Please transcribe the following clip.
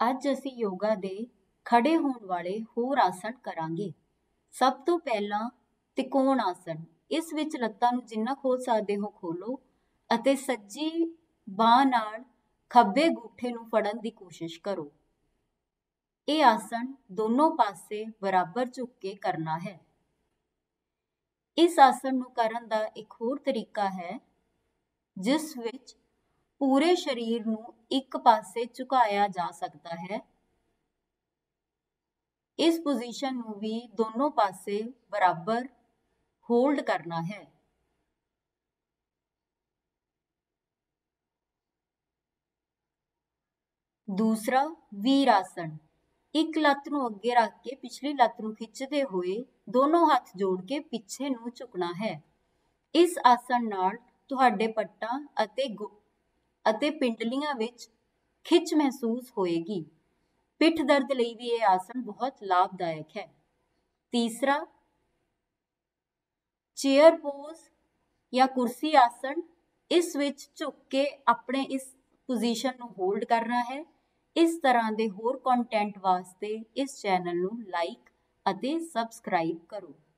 ਅੱਜ ਅਸੀਂ ਯੋਗਾ ਦੇ ਖੜੇ ਹੋਣ ਵਾਲੇ ਹੋਰ ਆਸਣ ਕਰਾਂਗੇ। ਸਭ ਤੋਂ ਪਹਿਲਾਂ ਤਿਕੋਣ ਆਸਣ। ਇਸ ਵਿੱਚ ਲੱਤਾਂ ਨੂੰ ਜਿੰਨਾ ਖੋਲ ਸਕਦੇ ਹੋ ਖੋਲੋ ਅਤੇ ਸੱਜੀ ਬਾਂਹ ਨਾਲ ਖੱਬੇ ਗੁੱਠੇ ਨੂੰ ਫੜਨ ਦੀ ਕੋਸ਼ਿਸ਼ ਕਰੋ। ਇਹ ਆਸਣ ਦੋਨੋਂ ਪਾਸੇ ਬਰਾਬਰ ਝੁਕ ਕੇ ਕਰਨਾ ਹੈ। ਇਸ ਆਸਣ ਨੂੰ ਕਰਨ ਦਾ ਇੱਕ ਹੋਰ ਤਰੀਕਾ ਹੈ ਜਿਸ ਵਿੱਚ ਪੂਰੇ ਸਰੀਰ ਨੂੰ ਇੱਕ ਪਾਸੇ ਝੁਕਾਇਆ ਜਾ ਸਕਦਾ ਹੈ। ਇਸ ਪੋਜੀਸ਼ਨ ਨੂੰ ਵੀ ਦੋਨੋਂ ਪਾਸੇ ਬਰਾਬਰ ਹੋਲਡ ਕਰਨਾ ਹੈ। ਦੂਸਰਾ ਵੀਰ ਆਸਣ। ਇੱਕ ਲੱਤ ਨੂੰ ਅੱਗੇ ਰੱਖ ਕੇ ਪਿਛਲੀ ਲੱਤ ਨੂੰ ਖਿੱਚਦੇ ਹੋਏ ਦੋਨੋਂ ਹੱਥ ਜੋੜ ਕੇ ਪਿੱਛੇ ਨੂੰ ਝੁਕਣਾ ਹੈ। ਇਸ ਆਸਣ ਨਾਲ ਤੁਹਾਡੇ ਪੱਟਾਂ ਅਤੇ ਪਿੰਡਲੀਆਂ ਵਿੱਚ ਖਿੱਚ ਮਹਿਸੂਸ ਹੋਏਗੀ। ਪਿੱਠ ਦਰਦ ਲਈ ਵੀ ਇਹ ਆਸਣ ਬਹੁਤ ਲਾਭਦਾਇਕ ਹੈ। ਤੀਸਰਾ ਚੇਅਰ ਪੋਜ਼ ਜਾਂ ਕੁਰਸੀ ਆਸਣ। ਇਸ ਵਿੱਚ ਝੁਕ ਕੇ ਆਪਣੇ ਇਸ ਪੋਜੀਸ਼ਨ ਨੂੰ ਹੋਲਡ ਕਰਨਾ ਹੈ। ਇਸ ਤਰ੍ਹਾਂ ਦੇ ਹੋਰ ਕੰਟੈਂਟ ਵਾਸਤੇ ਇਸ ਚੈਨਲ ਨੂੰ ਲਾਈਕ ਅਤੇ ਸਬਸਕ੍ਰਾਈਬ ਕਰੋ।